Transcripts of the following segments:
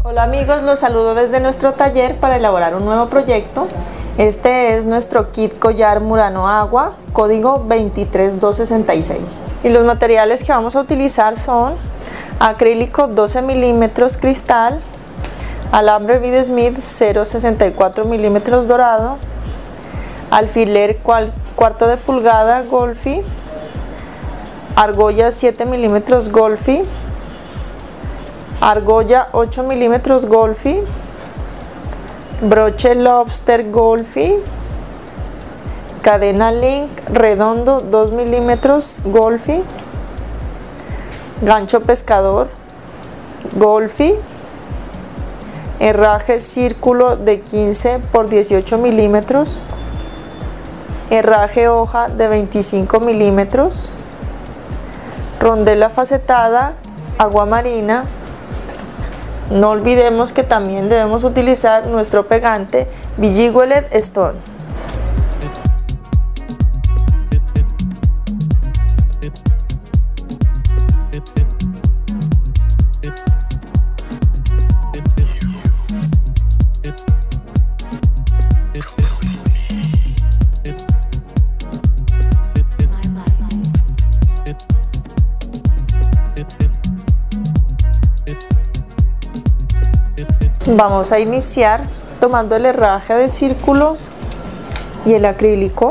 Hola amigos, los saludo desde nuestro taller para elaborar un nuevo proyecto. Este es nuestro kit collar Murano Agua, código 23266. Y los materiales que vamos a utilizar son acrílico 12 milímetros cristal, alambre Reed Smith 0,64 milímetros dorado, alfiler cuarto de pulgada Golfi, argolla 7 milímetros Golfi, argolla 8 milímetros Golfi, broche lobster Golfi, cadena link redondo 2 milímetros Golfi, gancho pescador Golfi, herraje círculo de 15 por 18 milímetros, herraje hoja de 25 milímetros, rondela facetada agua marina. No olvidemos que también debemos utilizar nuestro pegante Bejeweled Stone. Vamos a iniciar tomando el herraje de círculo y el acrílico.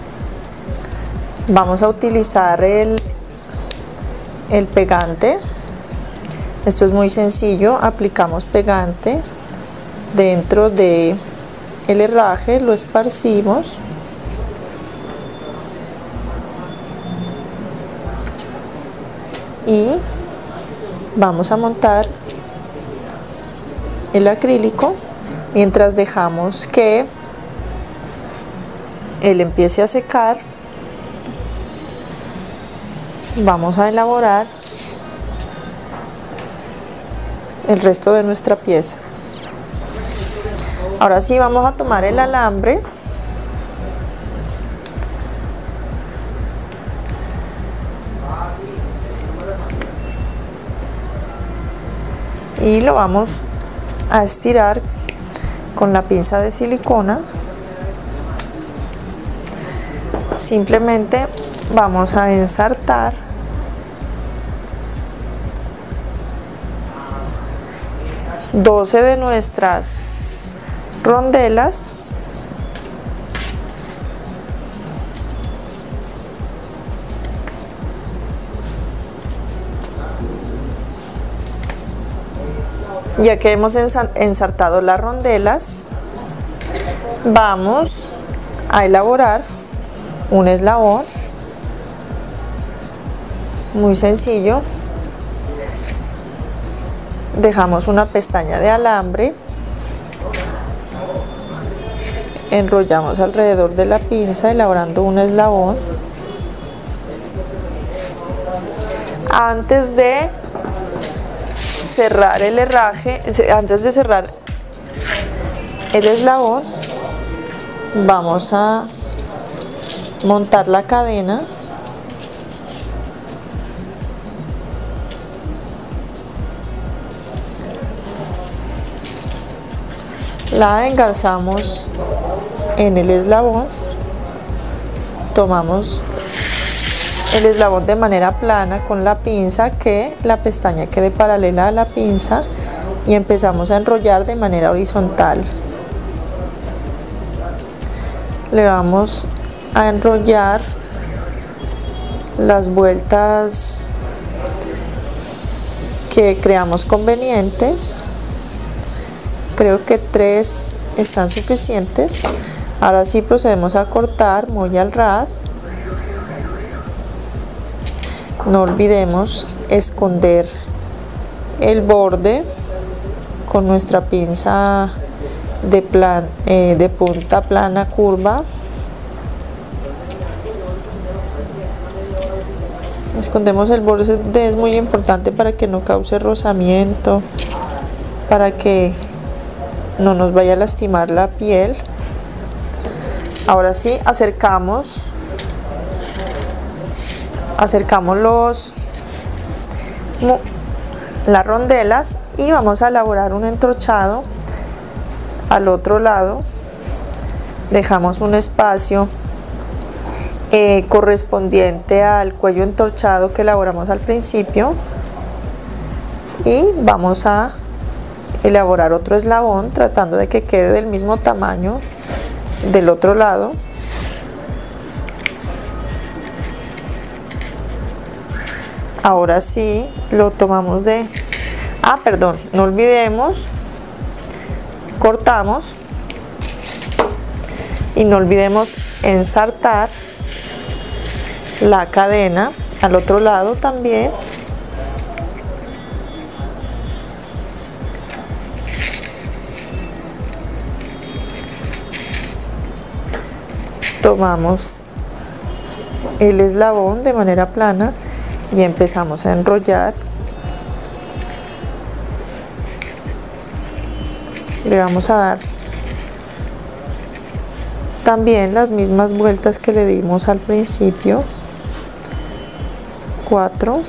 Vamos a utilizar el pegante. Esto es muy sencillo, aplicamos pegante dentro de el herraje, lo esparcimos y vamos a montar el acrílico mientras dejamos que él empiece a secar. Vamos a elaborar el resto de nuestra pieza. Ahora sí vamos a tomar el alambre y lo vamos a estirar con la pinza de silicona. Simplemente vamos a ensartar doce de nuestras rondelas Ya que hemos ensartado las rondelas, vamos a elaborar un eslabón muy sencillo. Dejamos una pestaña de alambre, enrollamos alrededor de la pinza elaborando un eslabón. Antes de cerrar el herraje, antes de cerrar el eslabón, vamos a montar la cadena. La engarzamos en el eslabón, tomamos el eslabón de manera plana con la pinza, que la pestaña quede paralela a la pinza, y empezamos a enrollar de manera horizontal. Le vamos a enrollar las vueltas que creamos convenientes. Creo que 3 están suficientes. Ahora sí procedemos a cortar muy al ras. No olvidemos esconder el borde con nuestra pinza de punta plana curva. Escondemos el borde, es muy importante para que no cause rozamiento, para que no nos vaya a lastimar la piel. Ahora sí, acercamos las rondelas y vamos a elaborar un entorchado al otro lado. Dejamos un espacio correspondiente al cuello entorchado que elaboramos al principio y vamos a elaborar otro eslabón tratando de que quede del mismo tamaño del otro lado. Ahora sí lo tomamos no olvidemos, cortamos y no olvidemos ensartar la cadena al otro lado también. Tomamos el eslabón de manera plana y empezamos a enrollar. Le vamos a dar también las mismas vueltas que le dimos al principio, 4,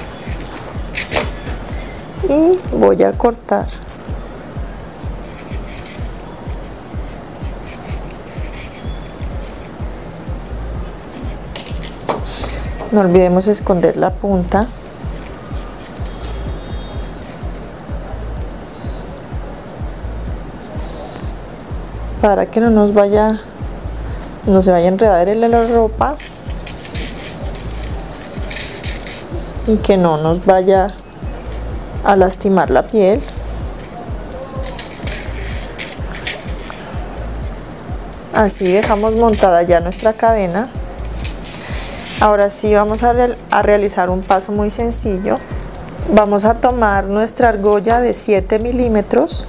y voy a cortar. No olvidemos esconder la punta. Para que no se vaya a enredar en la ropa y que no nos vaya a lastimar la piel. Así dejamos montada ya nuestra cadena. Ahora sí vamos a realizar un paso muy sencillo. Vamos a tomar nuestra argolla de 7 milímetros,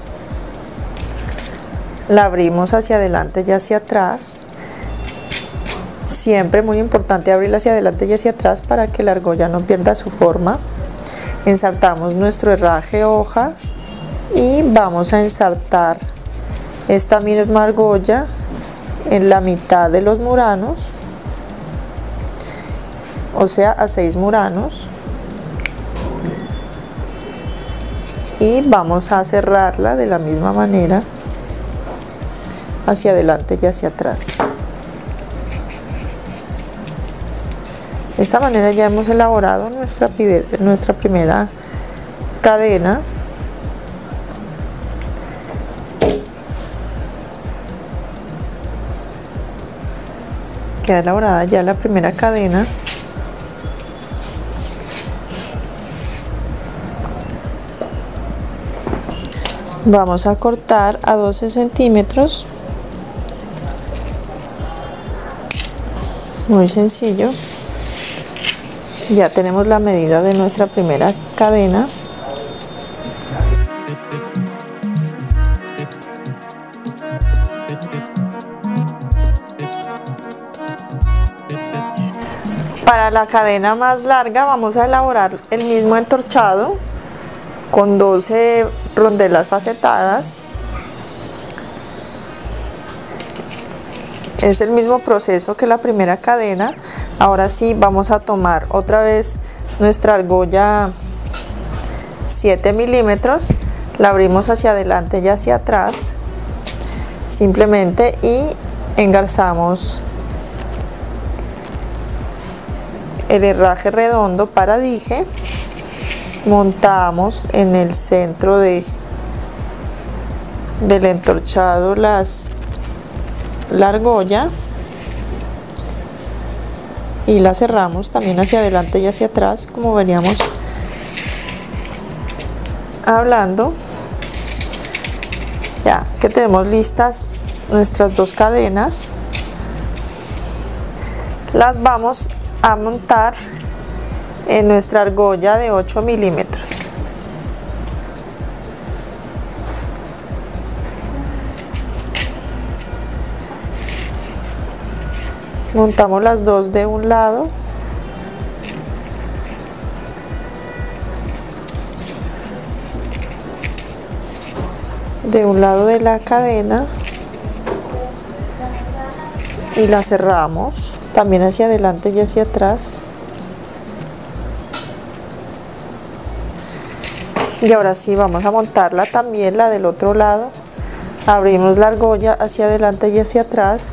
la abrimos hacia adelante y hacia atrás. Siempre muy importante abrirla hacia adelante y hacia atrás para que la argolla no pierda su forma. Ensartamos nuestro herraje hoja y vamos a ensartar esta misma argolla en la mitad de los muranos, o sea, a 6 muranos, y vamos a cerrarla de la misma manera hacia adelante y hacia atrás. De esta manera ya hemos elaborado nuestra primera cadena. Queda elaborada ya la primera cadena. Vamos a cortar a 12 centímetros. Muy sencillo. Ya tenemos la medida de nuestra primera cadena. Para la cadena más larga vamos a elaborar el mismo entorchado con 12 rondelas facetadas. Es el mismo proceso que la primera cadena. Ahora sí vamos a tomar otra vez nuestra argolla 7 milímetros, la abrimos hacia adelante y hacia atrás simplemente y engarzamos el herraje redondo para dije. Montamos en el centro del entorchado la argolla y la cerramos también hacia adelante y hacia atrás, como veníamos hablando. Ya que tenemos listas nuestras dos cadenas, las vamos a montar en nuestra argolla de 8 milímetros. Montamos las dos de un lado de la cadena y la cerramos también hacia adelante y hacia atrás. Y ahora sí vamos a montarla también, la del otro lado. Abrimos la argolla hacia adelante y hacia atrás.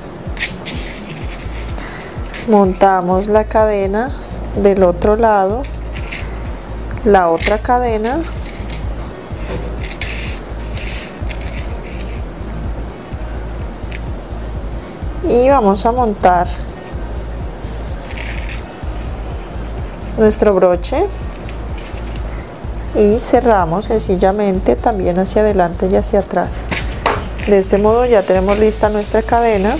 Montamos la cadena del otro lado, la otra cadena. Y vamos a montar nuestro broche y cerramos sencillamente también hacia adelante y hacia atrás. De este modo ya tenemos lista nuestra cadena.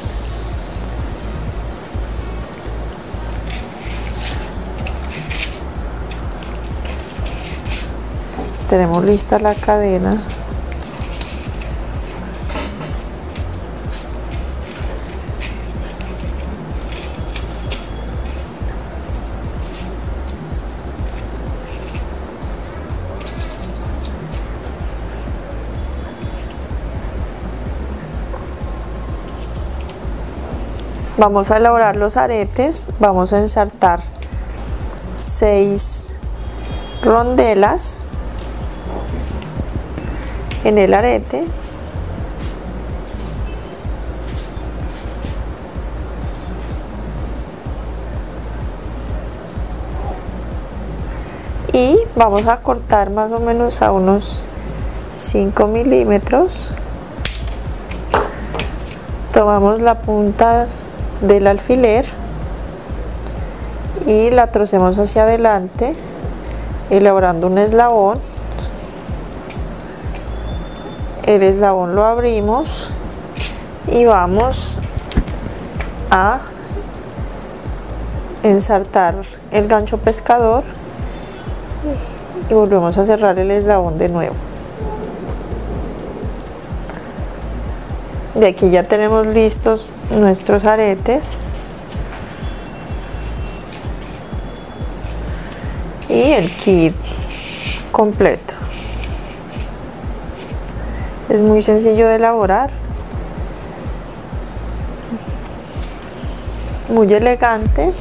Tenemos lista la cadena. Vamos a elaborar los aretes. Vamos a ensartar 6 rondelas en el arete. Y vamos a cortar más o menos a unos 5 milímetros. Tomamos la punta del alfiler y la trocemos hacia adelante, elaborando un eslabón. El eslabón lo abrimos y vamos a ensartar el gancho pescador y volvemos a cerrar el eslabón de nuevo. De aquí ya tenemos listos nuestros aretes y el kit completo. Es muy sencillo de elaborar, muy elegante.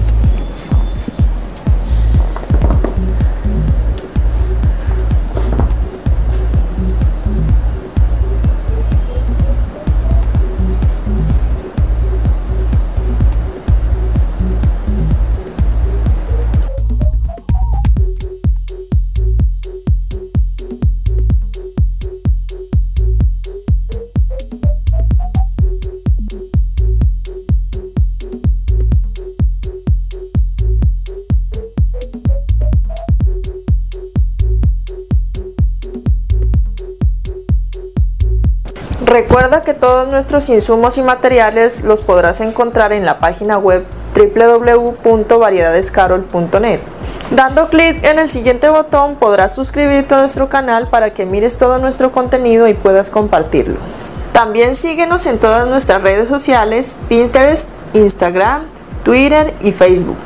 Recuerda que todos nuestros insumos y materiales los podrás encontrar en la página web www.variedadescarol.net. Dando clic en el siguiente botón podrás suscribirte a nuestro canal para que mires todo nuestro contenido y puedas compartirlo. También síguenos en todas nuestras redes sociales: Pinterest, Instagram, Twitter y Facebook.